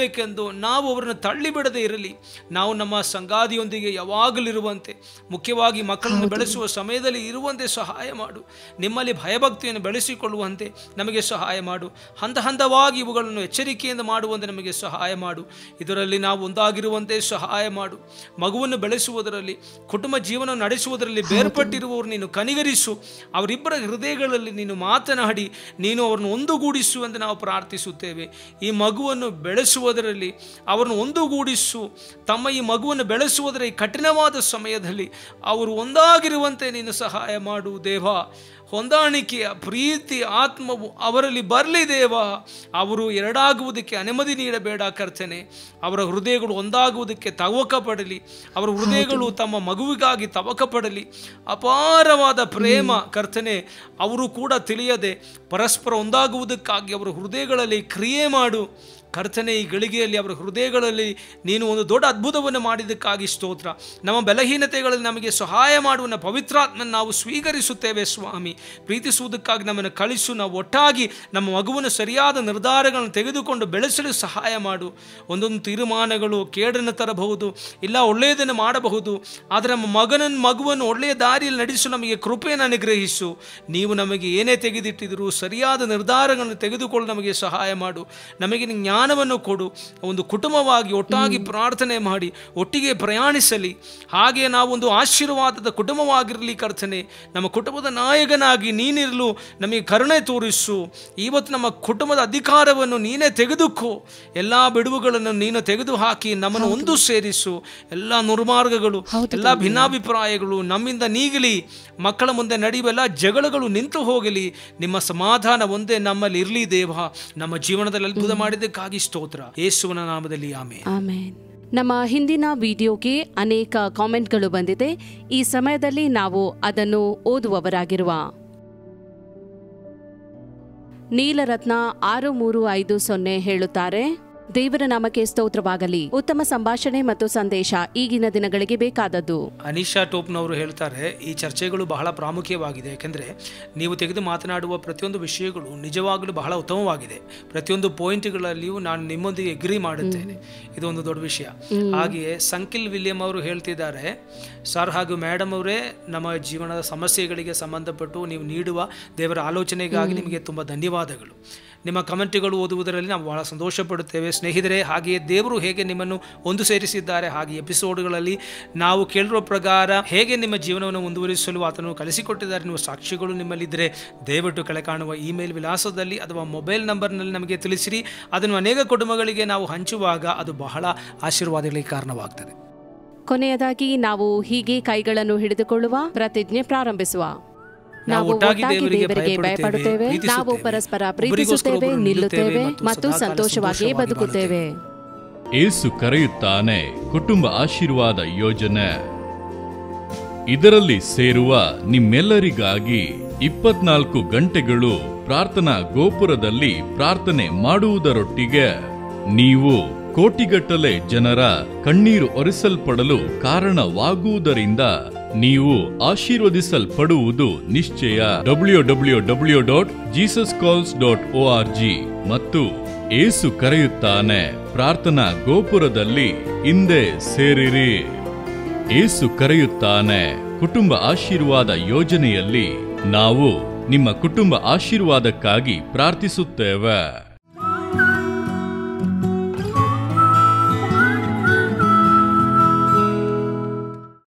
ನಾವು ಅವರನ್ನು ತಳ್ಳಿಬಿಡದೇ ಇರಲಿ. ನಾವು ನಮ್ಮ ಸಂಗಾತಿಯೊಂದಿಗೆ ಯಾವಾಗಲಿರುವಂತೆ, ಮುಖ್ಯವಾಗಿ ಮಕ್ಕಳನ್ನು ಬೆಳೆಸುವ ಸಮಯದಲ್ಲಿ ಇರುವಂತೆ ಸಹಾಯ ಮಾಡು. ನಿಮ್ಮಲ್ಲಿ ಭಯಭಕ್ತಿಯನ್ನು ಬೆಳೆಸಿಕೊಳ್ಳುವಂತೆ ನಮಗೆ ಸಹಾಯ ಮಾಡು. ಹಂತ ಹಂತವಾಗಿ ಇವುಗಳನ್ನು ಎಚ್ಚರಿಕೆಯಿಂದ ಮಾಡುವಂತೆ ನಮಗೆ ಸಹಾಯ ಮಾಡು. ಇದರಲ್ಲಿ ನಾವು ಒಂದಾಗಿರುವಂತೆ ಸಹಾಯ ಮಾಡು. ಮಗುವನ್ನು ಬೆಳೆಸುವುದರಲ್ಲಿ, ಕುಟುಂಬ ಜೀವನ ನಡೆಸುವುದರಲ್ಲಿ ಬೇರ್ಪಟ್ಟಿರುವವರು ನೀನು ಕನಿಗರಿಸು. ಅವರಿಬ್ಬರ ಹೃದಯಗಳಲ್ಲಿ ನೀನು ಮಾತನಾಡಿ ನೀನು ಅವರನ್ನು ಒಂದುಗೂಡಿಸು ಎಂದು ನಾವು ಪ್ರಾರ್ಥಿಸುತ್ತೇವೆ. ಈ ಮಗುವನ್ನು ಬೆಳೆಸುವುದರಲ್ಲಿ ಅವರನ್ನು ಒಂದುಗೂಡಿಸು. ತಮ್ಮ ಈ ಮಗುವನ್ನು ಬೆಳೆಸುವುದರ ಈ ಕಠಿಣವಾದ ಸಮಯದಲ್ಲಿ ಅವರು ಒಂದಾಗಿರುವಂತೆ ನೀನು ಸಹಾಯ ಮಾಡು ದೇವ. ಹೊಂದಾಣಿಕೆಯ ಪ್ರೀತಿ ಆತ್ಮವು ಅವರಲ್ಲಿ ಬರಲಿ ದೇವ. ಅವರು ಎರಡಾಗುವುದಕ್ಕೆ ಅನುಮತಿ ನೀಡಬೇಡ ಕರ್ತನೆ. ಅವರ ಹೃದಯಗಳು ಒಂದಾಗುವುದಕ್ಕೆ ತವಕ ಪಡಲಿ. ಅವರ ಹೃದಯಗಳು ತಮ್ಮ ಮಗುವಿಗಾಗಿ ತವಕ ಪಡಲಿ. ಅಪಾರವಾದ ಪ್ರೇಮ ಕರ್ತನೆ ಅವರು ಕೂಡ ತಿಳಿಯದೆ ಪರಸ್ಪರ ಒಂದಾಗುವುದಕ್ಕಾಗಿ ಅವರ ಹೃದಯಗಳಲ್ಲಿ ಕ್ರಿಯೆ ಮಾಡು ಕರ್ತನೆ. ಈ ಗಳಿಗೆಯಲ್ಲಿ ಅವರ ಹೃದಯಗಳಲ್ಲಿ ನೀನು ಒಂದು ದೊಡ್ಡ ಅದ್ಭುತವನ್ನು ಮಾಡಿದ್ದಕ್ಕಾಗಿ ಸ್ತೋತ್ರ. ನಮ್ಮ ಬಲಹೀನತೆಗಳಲ್ಲಿ ನಮಗೆ ಸಹಾಯ ಮಾಡುವ ಪವಿತ್ರಾತ್ಮನ ನಾವು ಸ್ವೀಕರಿಸುತ್ತೇವೆ ಸ್ವಾಮಿ. ಪ್ರೀತಿಸುವುದಕ್ಕಾಗಿ ನಮ್ಮನ್ನು ಕಳಿಸು. ನಾವು ಒಟ್ಟಾಗಿ ನಮ್ಮ ಮಗುವನ್ನು ಸರಿಯಾದ ನಿರ್ಧಾರಗಳನ್ನು ತೆಗೆದುಕೊಂಡು ಬೆಳೆಸಲು ಸಹಾಯ ಮಾಡು. ಒಂದೊಂದು ತೀರ್ಮಾನಗಳು ಕೇಡನ್ನು ತರಬಹುದು, ಇಲ್ಲ ಒಳ್ಳೆಯದನ್ನು ಮಾಡಬಹುದು. ಆದರೆ ನಮ್ಮ ಮಗನನ್ನು ಮಗುವನ್ನು ಒಳ್ಳೆಯ ದಾರಿಯಲ್ಲಿ ನಡೆಸಲು ನಮಗೆ ಕೃಪೆಯನ್ನು ಅನುಗ್ರಹಿಸು. ನೀವು ನಮಗೆ ಏನೇ ತೆಗೆದಿಟ್ಟಿದ್ರು ಸರಿಯಾದ ನಿರ್ಧಾರಗಳನ್ನು ತೆಗೆದುಕೊಳ್ಳಲು ನಮಗೆ ಸಹಾಯ ಮಾಡು. ನಮಗೆ ಜ್ಞಾನವನ್ನು ಕೊಡು. ಒಂದು ಕುಟುಂಬವಾಗಿ ಒಟ್ಟಾಗಿ ಪ್ರಾರ್ಥನೆ ಮಾಡಿ ಒಟ್ಟಿಗೆ ಪ್ರಯಾಣಿಸಲಿ. ಹಾಗೆ ನಾವೊಂದು ಆಶೀರ್ವಾದದ ಕುಟುಂಬವಾಗಿರಲಿ ಕರ್ತನೆ. ನಮ್ಮ ಕುಟುಂಬದ ನಾಯಕನಾಗಿ ನೀನಿರಲು ನಮಗೆ ಕರುಣೆ ತೋರಿಸು. ಇವತ್ತು ನಮ್ಮ ಕುಟುಂಬದ ಅಧಿಕಾರವನ್ನು ನೀನೇ ತೆಗೆದುಕೋ. ಎಲ್ಲ ಬಿಡುವುಗಳನ್ನು ನೀನು ತೆಗೆದು ಹಾಕಿ ನಮ್ಮನ್ನು ಒಂದು ಸೇರಿಸು. ಎಲ್ಲ ನುರ್ಮಾರ್ಗಗಳು, ಎಲ್ಲ ಭಿನ್ನಾಭಿಪ್ರಾಯಗಳು ನಮ್ಮಿಂದ ನೀಗಲಿ. ಮಕ್ಕಳ ಮುಂದೆ ನಡೆಯುವ ಎಲ್ಲ ಜಗಳಗಳು ನಿಂತು ಹೋಗಲಿ. ನಿಮ್ಮ ಸಮಾಧಾನ ಒಂದೇ ನಮ್ಮಲ್ಲಿ ಇರಲಿ ದೇವ. ನಮ್ಮ ಜೀವನದಲ್ಲಿ ಅದ್ಭುತ ಮಾಡಿದ್ದಕ್ಕಾಗಿ ಸ್ತೋತ್ರ. ಯೇಸುವಿನ ನಾಮದಲ್ಲಿ ಆಮೆನ್. ಆಮೆನ್. ನಮ್ಮ ಹಿಂದಿನ ವಿಡಿಯೋಗೆ ಅನೇಕ ಕಾಮೆಂಟ್ಗಳು ಬಂದಿದೆ. ಈ ಸಮಯದಲ್ಲಿ ನಾವು ಅದನ್ನು ಓದುವವರಾಗಿರುವ ನೀಲರತ್ನ ಆರು ಮೂರು ಐದು ಸೊನ್ನೆ ಹೇಳುತ್ತಾರೆ, ದೇವರ ನಾಮಕ್ಕೆ ಸ್ತೋತ್ರವಾಗಲಿ. ಉತ್ತಮ ಸಂಭಾಷಣೆ ಮತ್ತು ಸಂದೇಶ ಈಗಿನ ದಿನಗಳಿಗೆ ಬೇಕಾದದ್ದು. ಅನಿಶಾ ಟೋಪ್ನವರು ಹೇಳ್ತಾರೆ, ಈ ಚರ್ಚೆಗಳು ಬಹಳ ಪ್ರಾಮುಖ್ಯವಾಗಿದೆ. ಯಾಕೆಂದರೆ ನೀವು ತೆಗೆದು ಮಾತನಾಡುವ ಪ್ರತಿಯೊಂದು ವಿಷಯಗಳು ನಿಜವಾಗಲೂ ಬಹಳ ಉತ್ತಮವಾಗಿದೆ. ಪ್ರತಿಯೊಂದು ಪಾಯಿಂಟ್ಗಳಲ್ಲಿಯೂ ನಾನು ನಿಮ್ಮೊಂದಿಗೆ ಎಗ್ರಿ ಮಾಡುತ್ತೇನೆ. ಇದು ಒಂದು ದೊಡ್ಡ ವಿಷಯ. ಹಾಗೆಯೇ ಸಂಕಿಲ್ ವಿಲಿಯಂ ಅವರು ಹೇಳ್ತಿದ್ದಾರೆ, ಸರ್ ಹಾಗೂ ಮೇಡಮ್ ಅವರೇ, ನಮ್ಮ ಜೀವನದ ಸಮಸ್ಯೆಗಳಿಗೆ ಸಂಬಂಧಪಟ್ಟು ನೀವು ನೀಡುವ ದೇವರ ಆಲೋಚನೆಗಾಗಿ ನಿಮಗೆ ತುಂಬ ಧನ್ಯವಾದಗಳು. ನಿಮ್ಮ ಕಮೆಂಟ್ಗಳು ಓದುವುದರಲ್ಲಿ ನಾವು ಬಹಳ ಸಂತೋಷ ಪಡುತ್ತೇವೆ. ಸ್ನೇಹಿತರೆ, ಹಾಗೆಯೇ ದೇವರು ಹೇಗೆ ನಿಮ್ಮನ್ನು ಒಂದು ಸೇರಿಸಿದ್ದಾರೆ, ಹಾಗೆ ಎಪಿಸೋಡ್ಗಳಲ್ಲಿ ನಾವು ಕೇಳಿರುವ ಪ್ರಕಾರ ಹೇಗೆ ನಿಮ್ಮ ಜೀವನವನ್ನು ಮುಂದುವರಿಸಲು ಆತನು ಕಲಿಸಿಕೊಟ್ಟಿದ್ದಾರೆ ಎನ್ನುವ ಸಾಕ್ಷಿಗಳು ನಿಮ್ಮಲ್ಲಿದ್ದರೆ ದಯವಿಟ್ಟು ಕೆಳ ಕಾಣುವ ಇಮೇಲ್ ವಿಳಾಸದಲ್ಲಿ ಅಥವಾ ಮೊಬೈಲ್ ನಂಬರ್ನಲ್ಲಿ ನಮಗೆ ತಿಳಿಸಿರಿ. ಅದನ್ನು ಅನೇಕ ಕುಟುಂಬಗಳಿಗೆ ನಾವು ಹಂಚುವಾಗ ಅದು ಬಹಳ ಆಶೀರ್ವಾದಗಳಿಗೆ ಕಾರಣವಾಗ್ತದೆ. ಕೊನೆಯದಾಗಿ ನಾವು ಹೀಗೆ ಕೈಗಳನ್ನು ಹಿಡಿದುಕೊಳ್ಳುವ ಪ್ರತಿಜ್ಞೆ ಪ್ರಾರಂಭಿಸುವ. ನಾವು ಒಟ್ಟಾಗಿ ದೇವರಿಗೆ ಭಯಪಡುತ್ತೇವೆ, ನಾವು ಪರಸ್ಪರ ಪ್ರೀತಿಸುತ್ತೇವೆ, ನಿಲ್ಲುತ್ತೇವೆ ಮತ್ತು ಸಂತೋಷವಾಗಿ ಬದುಕುತ್ತೇವೆ. ಯೇಸು ಕರೆಯುತ್ತಾನೆ ಕುಟುಂಬ ಆಶೀರ್ವಾದ ಯೋಜನೆ. ಇದರಲ್ಲಿ ಸೇರುವ ನಿಮ್ಮೆಲ್ಲರಿಗಾಗಿ ಇಪ್ಪತ್ನಾಲ್ಕು ಗಂಟೆಗಳು ಪ್ರಾರ್ಥನಾ ಗೋಪುರದಲ್ಲಿ ಪ್ರಾರ್ಥನೆ ಮಾಡುವುದರೊಟ್ಟಿಗೆ ನೀವು ಕೋಟಿಗಟ್ಟಲೆ ಜನರ ಕಣ್ಣೀರು ಒರೆಸಲ್ಪಡಲು ಕಾರಣವಾಗುವುದರಿಂದ ನೀವು ಆಶೀರ್ವದಿಸಲ್ಪಡುವುದು ನಿಶ್ಚಯ. W W W dot Jesus calls dot O R G ಮತ್ತು ಯೇಸು ಕರೆಯುತ್ತಾನೆ ಪ್ರಾರ್ಥನಾ ಗೋಪುರದಲ್ಲಿ ಹಿಂದೆ ಸೇರಿರಿ. ಯೇಸು ಕರೆಯುತ್ತಾನೆ ಕುಟುಂಬ ಆಶೀರ್ವಾದ ಯೋಜನೆಯಲ್ಲಿ ನಾವು ನಿಮ್ಮ ಕುಟುಂಬ ಆಶೀರ್ವಾದಕ್ಕಾಗಿ ಪ್ರಾರ್ಥಿಸುತ್ತೇವೆ.